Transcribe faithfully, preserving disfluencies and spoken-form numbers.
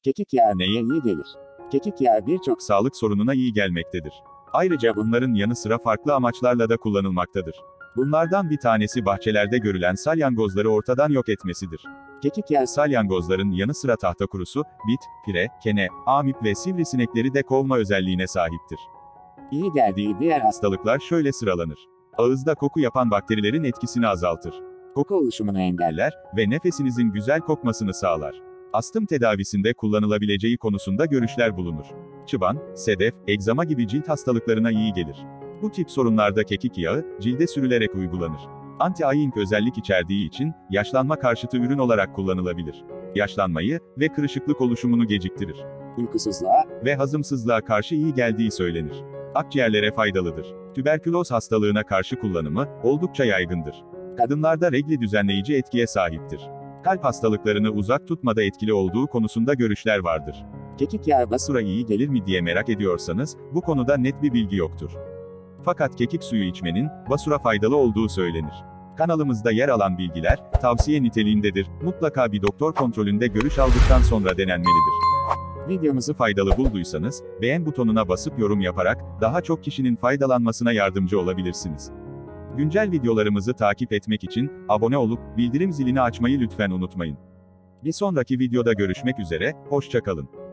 Kekik yağı neye iyi gelir? Kekik yağı birçok Sağlık sorununa iyi gelmektedir. Ayrıca bunların yanı sıra farklı amaçlarla da kullanılmaktadır. Bunlardan bir tanesi bahçelerde görülen salyangozları ortadan yok etmesidir. kekik yağı Salyangozların yanı sıra tahtakurusu, bit, pire, kene, amip ve sivrisinekleri de kovma özelliğine sahiptir. iyi geldiği diğer Hastalıklar şöyle sıralanır. Ağızda koku yapan bakterilerin etkisini azaltır. koku oluşumunu engeller. Engeller ve nefesinizin güzel kokmasını sağlar. Astım tedavisinde kullanılabileceği konusunda görüşler bulunur. Çıban, sedef, egzama gibi cilt hastalıklarına iyi gelir. Bu tip sorunlarda kekik yağı, cilde sürülerek uygulanır. Anti-aging özellik içerdiği için, yaşlanma karşıtı ürün olarak kullanılabilir. Yaşlanmayı ve kırışıklık oluşumunu geciktirir. Uykusuzluğa Ve hazımsızlığa karşı iyi geldiği söylenir. Akciğerlere faydalıdır. Tüberküloz hastalığına karşı kullanımı, oldukça yaygındır. Kadınlarda regli düzenleyici etkiye sahiptir. Kalp hastalıklarını uzak tutmada etkili olduğu konusunda görüşler vardır. kekik yağı Basura iyi gelir mi diye merak ediyorsanız, bu konuda net bir bilgi yoktur. Fakat kekik suyu içmenin, basura faydalı olduğu söylenir. Kanalımızda yer alan bilgiler, tavsiye niteliğindedir, mutlaka bir doktor kontrolünde görüş aldıktan sonra denenmelidir. videomuzu Faydalı bulduysanız, beğen butonuna basıp yorum yaparak, daha çok kişinin faydalanmasına yardımcı olabilirsiniz. Güncel videolarımızı takip etmek için, abone olup, bildirim zilini açmayı lütfen unutmayın. Bir sonraki videoda görüşmek üzere, hoşça kalın.